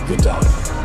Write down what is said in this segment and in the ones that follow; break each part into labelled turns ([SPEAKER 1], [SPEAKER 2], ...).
[SPEAKER 1] Get down.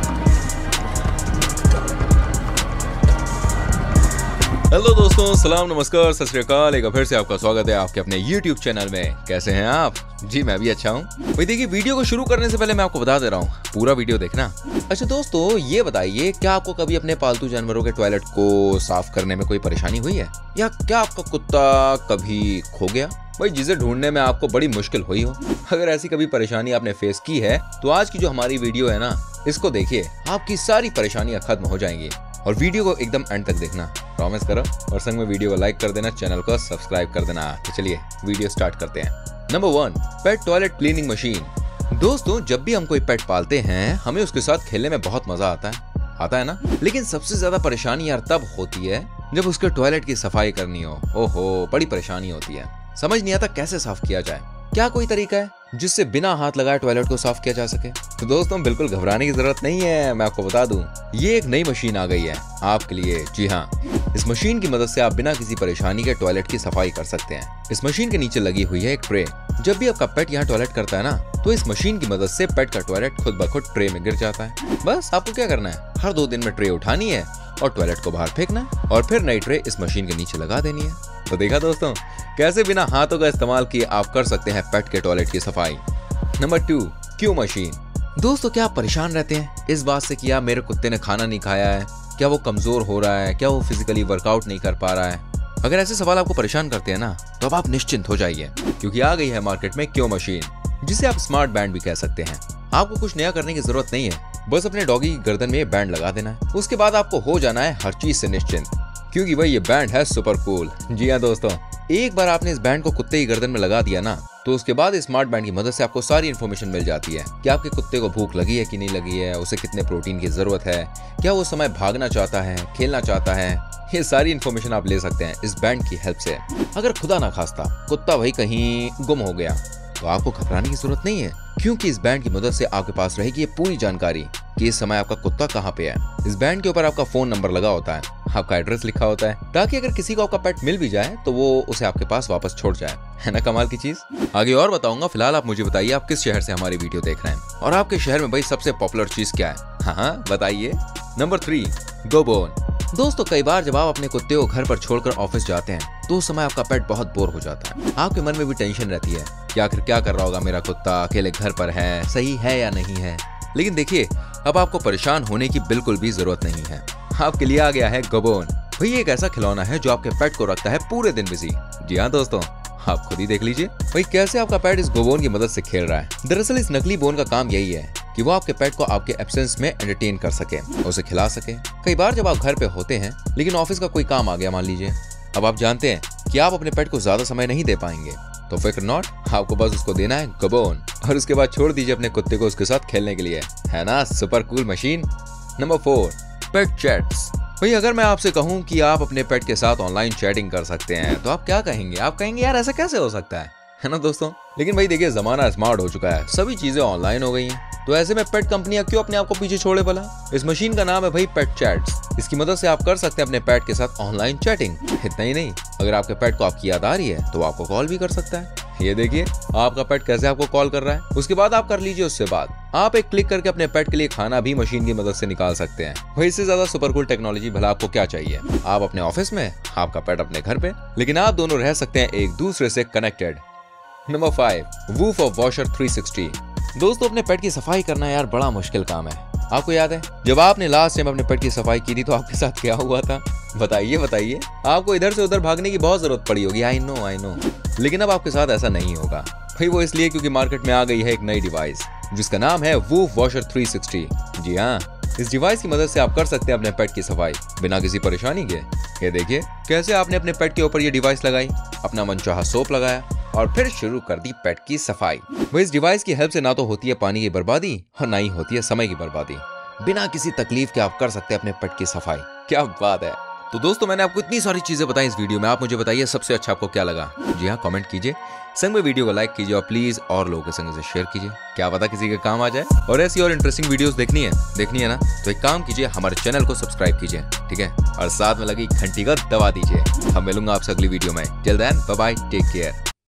[SPEAKER 2] Hello दोस्तों, सलाम नमस्कार सत श्री अकाल। एक बार फिर से आपका स्वागत है आपके अपने YouTube चैनल में। कैसे हैं आप? जी मैं भी अच्छा हूँ। भाई देखिए, वीडियो को शुरू करने से पहले मैं आपको बता दे रहा हूँ, पूरा वीडियो देखना। अच्छा दोस्तों, ये बताइए, क्या आपको कभी अपने पालतू जानवरों के टॉयलेट को साफ करने में कोई परेशानी हुई है? या क्या आपका कुत्ता कभी खो गया? भाई जिसे ढूंढने में आपको बड़ी मुश्किल हुई हो। अगर ऐसी कभी परेशानी आपने फेस की है तो आज की जो हमारी वीडियो है ना, इसको देखिए, आपकी सारी परेशानियां खत्म हो जाएंगी। और वीडियो को एकदम एंड तक देखना, प्रॉमिस करो। और संग में वीडियो को लाइक कर देना, चैनल को सब्सक्राइब कर देना। तो चलिए वीडियो स्टार्ट करते हैं। Number 1, pet toilet cleaning machine. दोस्तों, जब भी हम कोई पेट पालते हैं, हमें उसके साथ खेलने में बहुत मजा आता है ना। लेकिन सबसे ज्यादा परेशानी यार तब होती है जब उसके टॉयलेट की सफाई करनी हो। ओहो, बड़ी परेशानी होती है। समझ नहीं आता कैसे साफ किया जाए। क्या कोई तरीका है जिससे बिना हाथ लगाए टॉयलेट को साफ किया जा सके? तो दोस्तों, बिल्कुल घबराने की जरूरत नहीं है। मैं आपको बता दूं, ये एक नई मशीन आ गई है आपके लिए। जी हाँ, इस मशीन की मदद से आप बिना किसी परेशानी के टॉयलेट की सफाई कर सकते हैं। इस मशीन के नीचे लगी हुई है एक ट्रे। जब भी आपका पेट यहाँ टॉयलेट करता है ना, तो इस मशीन की मदद से पेट का टॉयलेट खुद ब खुद ट्रे में गिर जाता है। बस आपको क्या करना है, हर 2 दिन में ट्रे उठानी है और टॉयलेट को बाहर फेंकना है, और फिर नई ट्रे इस मशीन के नीचे लगा देनी है। तो देखा दोस्तों, कैसे बिना हाथों का इस्तेमाल किए आप कर सकते हैं पेट के टॉयलेट की सफाई। Number 2, Q machine. दोस्तों, क्या आप परेशान रहते हैं इस बात से कि यार मेरे कुत्ते ने खाना नहीं खाया है, क्या वो कमजोर हो रहा है, क्या वो फिजिकली वर्कआउट नहीं कर पा रहा है? अगर ऐसे सवाल आपको परेशान करते हैं ना, तो अब आप निश्चिंत हो जाइए, क्योंकि आ गई है मार्केट में क्यू मशीन, जिसे आप स्मार्ट बैंड भी कह सकते हैं। आपको कुछ नया करने की जरूरत नहीं है, बस अपने डॉगी की गर्दन में ये बैंड लगा देना है। उसके बाद आपको हो जाना है हर चीज से निश्चिंत, क्योंकि भाई ये बैंड है सुपर कूल। जी हाँ दोस्तों, एक बार आपने इस बैंड को कुत्ते की गर्दन में लगा दिया ना, तो उसके बाद स्मार्ट बैंड की मदद से आपको सारी इन्फॉर्मेशन मिल जाती है कि आपके कुत्ते को भूख लगी है कि नहीं लगी है, उसे कितने प्रोटीन की जरूरत है, क्या वो समय भागना चाहता है, खेलना चाहता है। ये सारी इन्फॉर्मेशन आप ले सकते हैं इस बैंड की हेल्प से। अगर खुदा ना खास्ता कुत्ता भाई कहीं गुम हो गया, तो आपको घबराने की जरूरत नहीं है, क्योंकि इस बैंड की मदद से आपके पास रहेगी ये पूरी जानकारी कि इस समय आपका कुत्ता कहाँ पे है। इस बैंड के ऊपर आपका फोन नंबर लगा होता है, आपका एड्रेस लिखा होता है, ताकि अगर किसी को आपका पेट मिल भी जाए तो वो उसे आपके पास वापस छोड़ जाए। है ना कमाल की चीज? आगे और बताऊंगा, फिलहाल आप मुझे बताइए आप किस शहर से हमारी वीडियो देख रहे हैं, और आपके शहर में भाई सबसे पॉपुलर चीज क्या है? हाँ बताइए। नंबर 3, गोबोन। दोस्तों, कई बार जब आप अपने कुत्ते को घर पर छोड़कर ऑफिस जाते हैं, तो उस समय आपका पेट बहुत बोर हो जाता है। आपके मन में भी टेंशन रहती है कि आखिर क्या कर रहा होगा मेरा कुत्ता, अकेले घर पर है, सही है या नहीं है। लेकिन देखिए, अब आपको परेशान होने की बिल्कुल भी जरूरत नहीं है। आपके लिए आ गया है गोबोन। भाई एक ऐसा खिलौना है जो आपके पेट को रखता है पूरे दिन बिजी। जी हाँ दोस्तों, आप खुद ही देख लीजिए भाई कैसे आपका पेट इस गोबोन की मदद से खेल रहा है। दरअसल इस नकली बोन का काम यही है कि वो आपके पेट को आपके एब्सेंस में एंटरटेन कर सके और उसे खिला सके। कई बार जब आप घर पे होते हैं, लेकिन ऑफिस का कोई काम आ गया मान लीजिए, अब आप जानते हैं कि आप अपने पेट को ज्यादा समय नहीं दे पाएंगे, तो फिक्र नॉट, आपको बस उसको देना है गोबोन, और उसके बाद छोड़ दीजिए अपने कुत्ते को उसके साथ खेलने के लिए। है ना super cool machine? Number 4, pet chats. भाई अगर मैं आपसे कहूं कि आप अपने पेट के साथ ऑनलाइन चैटिंग कर सकते हैं, तो आप क्या कहेंगे? आप कहेंगे यार ऐसा कैसे हो सकता है ना दोस्तों? लेकिन भाई देखिए, जमाना स्मार्ट हो चुका है, सभी चीजें ऑनलाइन हो गई हैं, तो ऐसे में पेट कंपनियां क्यों अपने आप को पीछे छोड़े भला? इस मशीन का नाम है भाई पेट चैट्स। इसकी मदद से आप कर सकते हैं अपने पेट के साथ ऑनलाइन चैटिंग। इतना ही नहीं, अगर आपके पेट को आपकी याद आ रही है तो आपको कॉल भी कर सकता है। ये देखिए आपका पेट कैसे आपको कॉल कर रहा है। उसके बाद आप कर लीजिए उससे बात। आप एक क्लिक करके अपने पेट के लिए खाना भी मशीन की मदद से निकाल सकते हैं। भाई इससे ज्यादा सुपर कूल टेक्नोलॉजी भला आपको क्या चाहिए? आप अपने ऑफिस में, आपका पेट अपने घर पे, लेकिन आप दोनों रह सकते हैं एक दूसरे से connected. Number 5, woof of washer 360। दोस्तों, अपने पेट की सफाई करना यार बड़ा मुश्किल काम है। आपको याद है जब आपने लास्ट टाइम अपने पेट की सफाई की थी तो आपके साथ क्या हुआ था? बताइए बताइए। आपको इधर से उधर भागने की बहुत जरूरत पड़ी होगी। I know. लेकिन अब आपके साथ ऐसा नहीं होगा भाई। वो इसलिए क्योंकि मार्केट में आ गई है एक नई डिवाइस जिसका नाम है वूफ वॉशर 360। जी हाँ, इस डिवाइस की मदद से आप कर सकते हैं अपने पेट की सफाई बिना किसी परेशानी के। ये देखिए कैसे आपने अपने पेट के ऊपर ये डिवाइस लगाई, अपना मनचाहा सोप लगाया और फिर शुरू कर दी पेट की सफाई। वो इस डिवाइस की हेल्प से ना तो होती है पानी की बर्बादी और ना ही होती है समय की बर्बादी। बिना किसी तकलीफ के आप कर सकते हैं अपने पेट की सफाई। क्या बात है। तो दोस्तों, मैंने आपको इतनी सारी चीजें बताई इस वीडियो में, आप मुझे बताइए सबसे अच्छा आपको क्या लगा। जी हाँ, कमेंट कीजिए, संग में वीडियो को लाइक कीजिए और प्लीज और लोगों के संग से शेयर कीजिए। क्या पता किसी के काम आ जाए। और ऐसी और इंटरेस्टिंग वीडियोस देखनी है ना, तो एक काम कीजिए, हमारे चैनल को सब्सक्राइब कीजिए, ठीक है, और साथ में लगी घंटी को दबा दीजिए। हम मिलूंगा आपसे अगली वीडियो में। Till then bye bye, take care.